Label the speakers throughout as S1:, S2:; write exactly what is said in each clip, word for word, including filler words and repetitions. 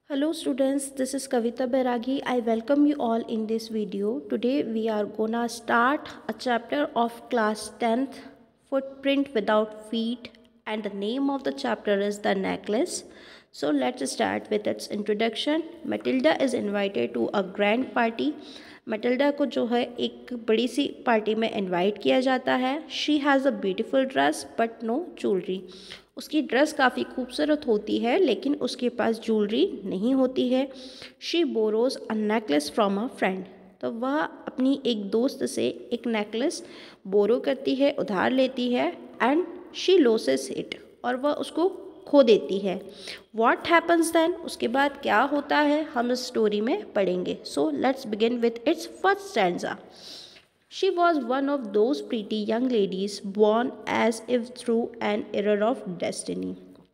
S1: Hello students, this is Kavita Bairagi. I welcome you all in this video. Today we are gonna start a chapter of class tenth, Footprint Without Feet, and the name of the chapter is The Necklace. So let's start with its introduction. Matilda is invited to a grand party. Matilda को जो है एक बड़ी सी party में invite किया जाता है. She has a beautiful dress but no jewellery. उसकी ड्रेस काफ़ी खूबसूरत होती है लेकिन उसके पास ज्वेलरी नहीं होती है. She borrows a necklace from a friend. तो वह अपनी एक दोस्त से एक नेकलेस बोरो करती है, उधार लेती है. एंड शी लॉसेस इट, और वह उसको खो देती है. वॉट हैपन्स दैन, उसके बाद क्या होता है हम इस स्टोरी में पढ़ेंगे. So let's begin with its first stanza. She was one of those pretty young ladies born as if through an error of destiny.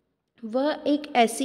S1: वह एक ऐसी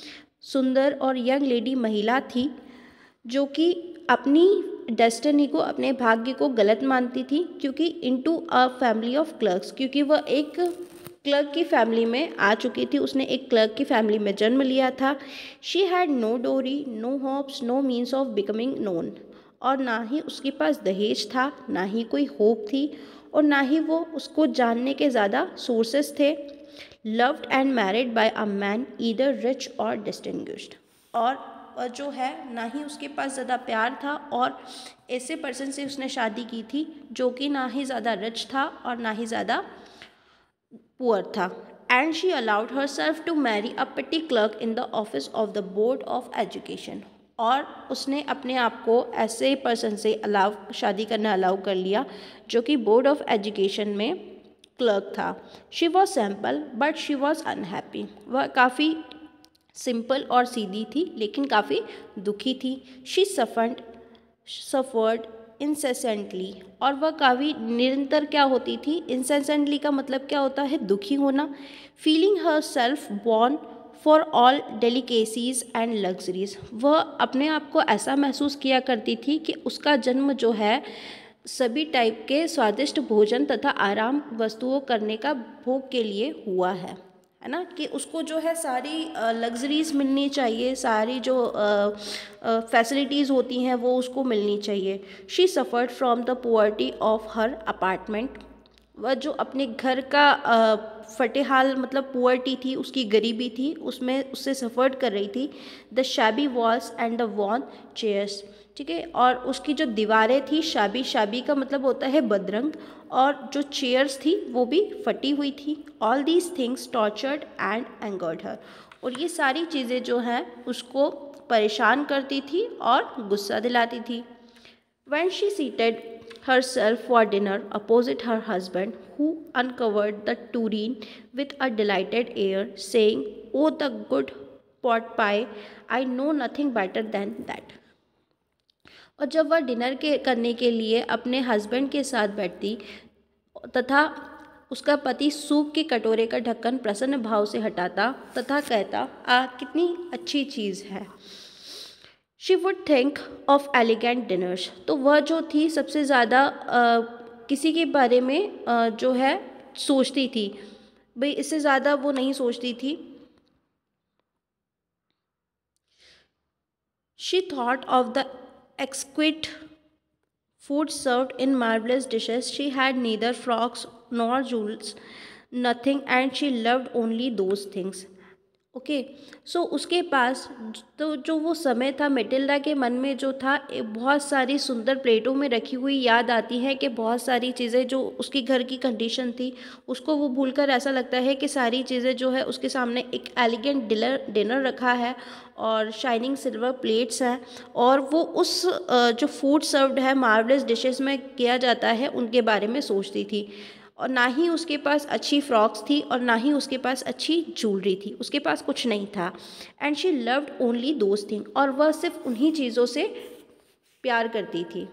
S1: सुंदर और यंग लेडी महिला थी जो कि अपनी डेस्टिनी को, अपने भाग्य को गलत मानती थी, क्योंकि into a family of clerks, क्योंकि वह एक क्लर्क की फैमिली में आ चुकी थी. उसने एक क्लर्क की फैमिली में जन्म लिया था. She had no dowry, no hopes, no means of becoming known. और ना ही उसके पास दहेज था, ना ही कोई होप थी, और ना ही वो उसको जानने के ज़्यादा सोर्सेस थे. Loved and married by a man either rich or distinguished. और जो है ना ही उसके पास ज़्यादा प्यार था, और ऐसे पर्सन से उसने शादी की थी जो कि ना ही ज़्यादा रिच था और ना ही ज़्यादा पुअर था. And she allowed her self to marry a petty clerk in the office of the board of education. और उसने अपने आप को ऐसे पर्सन से अलाउ शादी करना अलाउ कर लिया जो कि बोर्ड ऑफ एजुकेशन में क्लर्क था. She was simple but she was unhappy. वह काफ़ी सिंपल और सीधी थी लेकिन काफ़ी दुखी थी. शी सफर्ड सफर्ड इंसेसेंटली, और वह काफ़ी निरंतर क्या होती थी. इंसेसेंटली का मतलब क्या होता है, दुखी होना. Feeling her self born for all delicacies and luxuries. वह अपने आप को ऐसा महसूस किया करती थी कि उसका जन्म जो है सभी टाइप के स्वादिष्ट भोजन तथा आराम वस्तुओं करने का भोग के लिए हुआ है है ना, कि उसको जो है सारी लग्जरीज मिलनी चाहिए, सारी जो फैसिलिटीज़ होती हैं वो उसको मिलनी चाहिए. She suffered from the poverty of her apartment. वह जो अपने घर का फटेहाल मतलब पुअर्टी थी, उसकी गरीबी थी, उसमें उससे सफ़र कर रही थी. The shabby walls and the worn chairs. ठीक है, और उसकी जो दीवारें थी, शाबी शाबी का मतलब होता है बदरंग, और जो चेयर्स थी वो भी फटी हुई थी. All these things tortured and angered her. और ये सारी चीज़ें जो हैं उसको परेशान करती थी और गुस्सा दिलाती थी. When she seated herself for dinner opposite her husband, who uncovered the tureen with a delighted air, saying, "Oh, the good pot pie! I know nothing better than that." और जब वह डिनर के करने के लिए अपने हस्बैंड के साथ बैठती तथा उसका पति सूप के कटोरे का ढक्कन प्रसन्न भाव से हटाता तथा कहता, आ कितनी अच्छी चीज़ है. She would think of elegant dinners. तो वह जो थी सबसे ज़्यादा किसी के बारे में आ, जो है सोचती थी. भाई इससे ज़्यादा वो नहीं सोचती थी. She thought of the exquisite food served in marvelous dishes. She had neither frocks nor jewels, nothing, and she loved only those things. Okay so उसके पास तो जो वो समय था, मेटिल्डा के मन में जो था बहुत सारी सुंदर प्लेटों में रखी हुई याद आती है कि बहुत सारी चीज़ें जो उसकी घर की कंडीशन थी उसको वो भूलकर ऐसा लगता है कि सारी चीज़ें जो है उसके सामने एक एलिगेंट डिनर डिनर रखा है और शाइनिंग सिल्वर प्लेट्स हैं, और वो उस जो फूड सर्व्ड है मार्वलेस डिशेस में किया जाता है उनके बारे में सोचती थी. और ना ही उसके पास अच्छी फ्रॉक्स थी और ना ही उसके पास अच्छी ज्वेलरी थी. उसके पास कुछ नहीं था. And she loved only those thing. और वह सिर्फ उन्हीं चीज़ों से प्यार करती थी.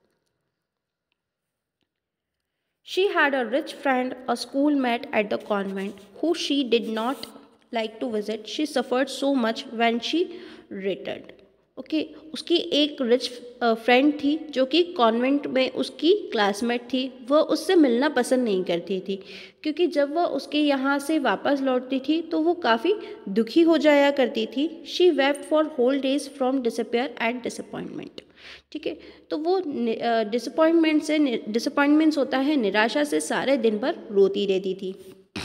S1: She had a rich friend, a school mate at the convent, who she did not like to visit. She suffered so much when she returned. Okay okay, उसकी एक रिच फ्रेंड थी जो कि कॉन्वेंट में उसकी क्लासमेट थी। वह उससे मिलना पसंद नहीं करती थी क्योंकि जब वह उसके यहाँ से वापस लौटती थी तो वो काफ़ी दुखी हो जाया करती थी। She wept for whole days from disappear and disappointment. ठीक है, तो वो डिसअपॉइंटमेंट से डिसअपॉइंटमेंट्स होता है, निराशा से सारे दिन भर रोती रहती थी।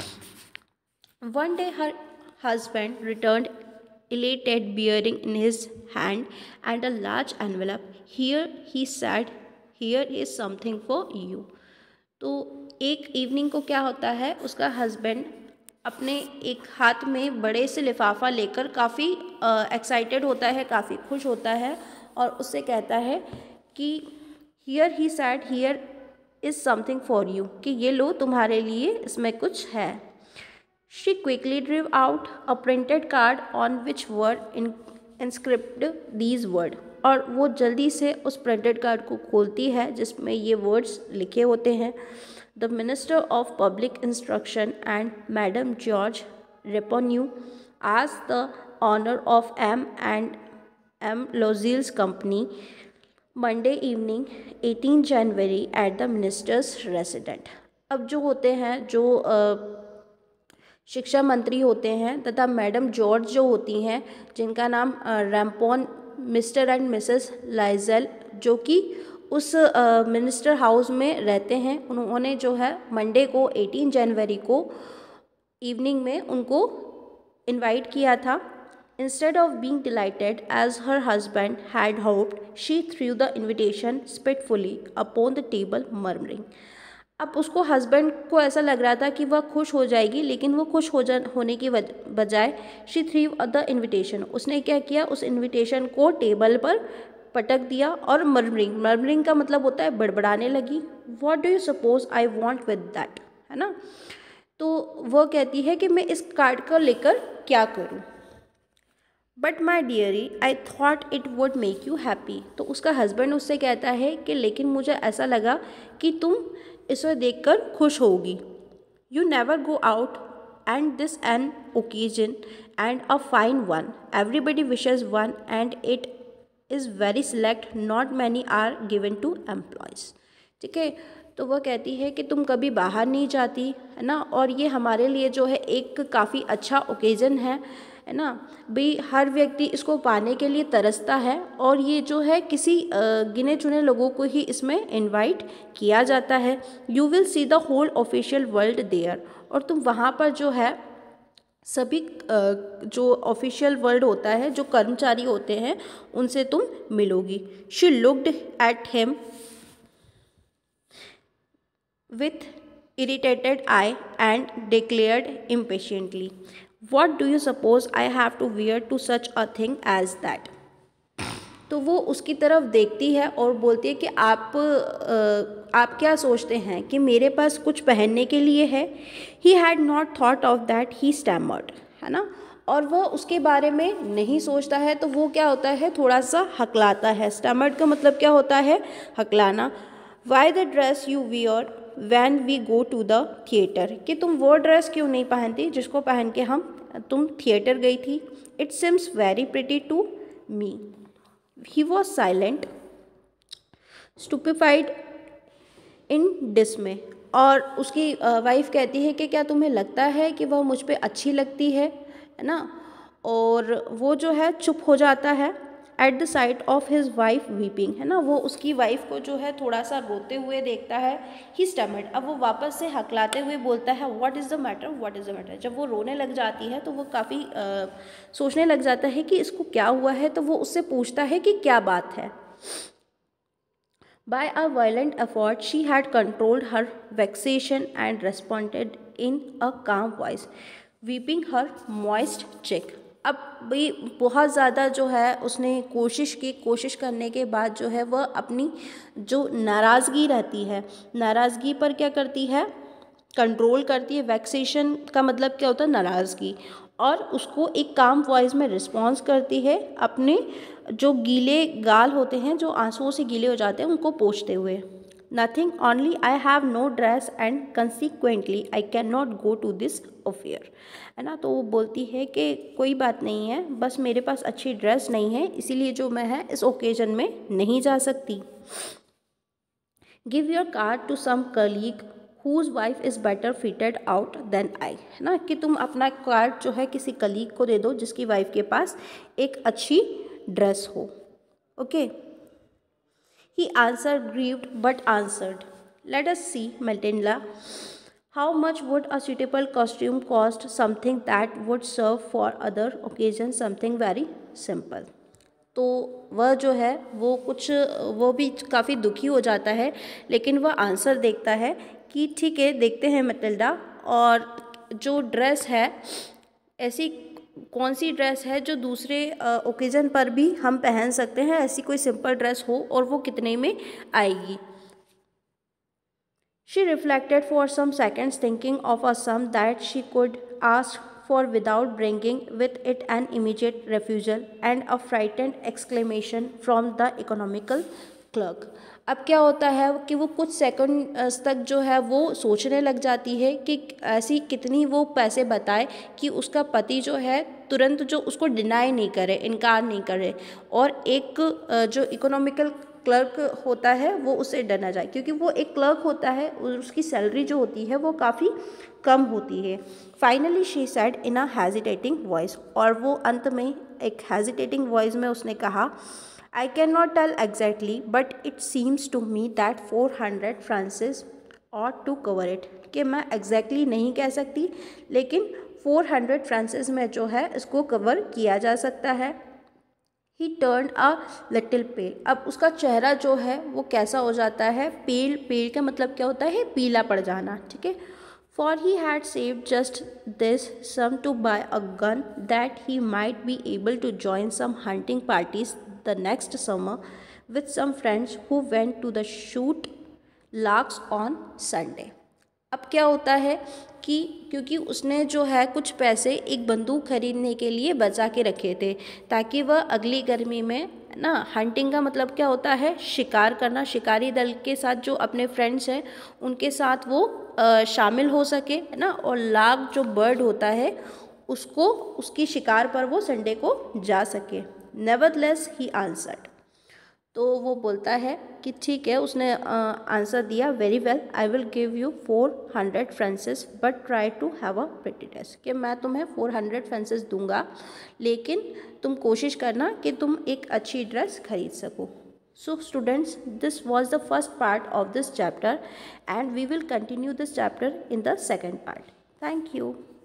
S1: One day her husband returned elated, bearing in his hand and a large envelope. Here he said, here is something for you. तो एक इवनिंग को क्या होता है, उसका हस्बैंड अपने एक हाथ में बड़े से लिफाफा लेकर काफ़ी एक्साइटेड होता है, काफ़ी खुश होता है और उससे कहता है कि here he said here is something for you, कि ये लो तुम्हारे लिए इसमें कुछ है। She quickly drew out a printed card on which were in, inscribed these words. और वो जल्दी से उस प्रिंटेड कार्ड को खोलती है जिसमें ये वर्ड्स लिखे होते हैं। The minister of public instruction and madame George Ramponneau as the honour of M and M Loisel's company Monday evening eighteen January at the minister's resident. अब जो होते हैं, जो uh, शिक्षा मंत्री होते हैं तथा मैडम जॉर्ज जो होती हैं, जिनका नाम Ramponneau Mr and Mrs Loisel, जो कि उस मिनिस्टर हाउस में रहते हैं, उन्होंने जो है मंडे को अठारह जनवरी को इवनिंग में उनको इनवाइट किया था। Instead of being delighted as her husband had hoped, she threw the invitation spitefully upon the table murmuring. अब उसको हस्बैंड को ऐसा लग रहा था कि वह खुश हो जाएगी, लेकिन वो खुश हो जा होने की बजाय शी थ्रू द इन्विटेशन, उसने क्या किया, उस इन्विटेशन को टेबल पर पटक दिया और मर्मरिंग, मर्मरिंग का मतलब होता है बड़बड़ाने लगी। What do you suppose I want with that, है ना। तो वह कहती है कि मैं इस कार्ड को लेकर क्या करूं। But my dearie I thought it would make you happy. तो उसका हस्बैंड उससे कहता है कि लेकिन मुझे ऐसा लगा कि तुम इसे देखकर खुश होगी। You never go out and this an occasion and a fine one, everybody wishes one and it is very select, not many are given to employees. ठीक है, तो वह कहती है कि तुम कभी बाहर नहीं जाती, है ना, और ये हमारे लिए जो है एक काफ़ी अच्छा ओकेजन है, है ना भाई, हर व्यक्ति इसको पाने के लिए तरसता है और ये जो है किसी गिने चुने लोगों को ही इसमें इनवाइट किया जाता है। You will see the whole official world there, और तुम वहाँ पर जो है सभी जो ऑफिशियल वर्ल्ड होता है, जो कर्मचारी होते हैं, उनसे तुम मिलोगी। She looked at him with irritated eye and declared impatiently, what do you suppose I have to wear to such a thing as that? तो वो उसकी तरफ देखती है और बोलती है कि आप आ, आप क्या सोचते हैं कि मेरे पास कुछ पहनने के लिए है। He had not thought of that, he stammered, है ना, और वह उसके बारे में नहीं सोचता है, तो वो क्या होता है, थोड़ा सा हकलाता है। स्टैमर्ड का मतलब क्या होता है, हकलाना। Why the dress you wear when we go to the theatre, कि तुम वो ड्रेस क्यों नहीं पहनती जिसको पहन के हम तुम थिएटर गई थी। It seems very pretty to me. He was silent, stupefied in dismay. और उसकी वाइफ कहती है कि क्या तुम्हें लगता है कि वह मुझ पे अच्छी लगती है, है ना, और वो जो है चुप हो जाता है। At the sight of his wife weeping, है ना, वो उसकी वाइफ को जो है थोड़ा सा रोते हुए देखता है। ही स्टमर्ड, अब वो वापस से हकलाते हुए बोलता है what is the matter, what is the matter. जब वो रोने लग जाती है तो वो काफ़ी सोचने लग जाता है कि इसको क्या हुआ है, तो वो उससे पूछता है कि क्या बात है। By a violent effort, she had controlled her vexation and responded in a calm voice, weeping her moist cheek. अब भाई बहुत ज़्यादा जो है उसने कोशिश की, कोशिश करने के बाद जो है वह अपनी जो नाराज़गी रहती है, नाराज़गी पर क्या करती है, कंट्रोल करती है। वैक्सेशन का मतलब क्या होता है, नाराज़गी, और उसको एक काम वॉइस में रिस्पॉन्स करती है, अपने जो गीले गाल होते हैं, जो आंसुओं से गीले हो जाते हैं, उनको पोंछते हुए। Nothing, only I have no dress and consequently I can not go to this affair, है ना। तो वो बोलती है कि कोई बात नहीं है, बस मेरे पास अच्छी ड्रेस नहीं है, इसीलिए जो मैं है इस ओकेजन में नहीं जा सकती। Give your card to some colleague whose wife is better fitted out than I, है ना, कि तुम अपना कार्ड जो है किसी कलीग को दे दो जिसकी वाइफ के पास एक अच्छी ड्रेस हो। Okay, he answered grieved but answered, let us see Matilda, how much would a suitable costume cost, something that would serve for other occasions, something very simple। तो वह जो है वो कुछ वो भी काफ़ी दुखी हो जाता है, लेकिन वह आंसर देखता है कि ठीक है, देखते हैं मेटिल्डा, और जो ड्रेस है ऐसी कौन सी ड्रेस है जो दूसरे ओकेज़न पर भी हम पहन सकते हैं, ऐसी कोई सिंपल ड्रेस हो और वो कितने में आएगी। She reflected for some seconds, thinking of a sum that she could ask for without bringing with it an immediate refusal and a frightened exclamation from the economical clerk। अब क्या होता है कि वो कुछ सेकंड तक जो है वो सोचने लग जाती है कि ऐसी कितनी वो पैसे बताए कि उसका पति जो है तुरंत जो उसको डिनाई नहीं करे, इनकार नहीं करे, और एक जो इकोनॉमिकल क्लर्क होता है वो उससे डर ना जाए, क्योंकि वो एक क्लर्क होता है और उसकी सैलरी जो होती है वो काफ़ी कम होती है। Finally she said in a hesitating voice, और वो अंत में एक हेजिटेटिंग वॉइस में उसने कहा, I can not tell exactly but it seems to me that four hundred francs ought to cover it, कि मैं एग्जैक्टली नहीं कह सकती, लेकिन फोर हंड्रेड फ्रांसिस में जो है इसको कवर किया जा सकता है। ही टर्न अ लिटिल पेल, अब उसका चेहरा जो है वो कैसा हो जाता है, पेल, पेल का मतलब क्या होता है, पीला पड़ जाना, ठीक है। For he had saved just this sum to buy a gun that he might be able to join some hunting parties the next summer with some friends who went to the shoot larks on Sunday. अब क्या होता है कि क्योंकि उसने जो है कुछ पैसे एक बंदूक खरीदने के लिए बचा के रखे थे, ताकि वह अगली गर्मी में ना, हंटिंग का मतलब क्या होता है, शिकार करना, शिकारी दल के साथ जो अपने फ्रेंड्स हैं उनके साथ वो आ, शामिल हो सके, है ना, और लार्क जो बर्ड होता है उसको उसकी शिकार पर वो संडे को जा सके। नेवरदलेस ही आंसर्ड, तो वो बोलता है कि ठीक है, उसने आंसर दिया, very well I will give you four hundred francs but try to have a pretty dress, कि मैं तुम्हें फोर हंड्रेड फ्रांसिस दूंगा, लेकिन तुम कोशिश करना कि तुम एक अच्छी ड्रेस खरीद सको। So students, this was the first part of this chapter and we will continue this chapter in the second part. Thank you.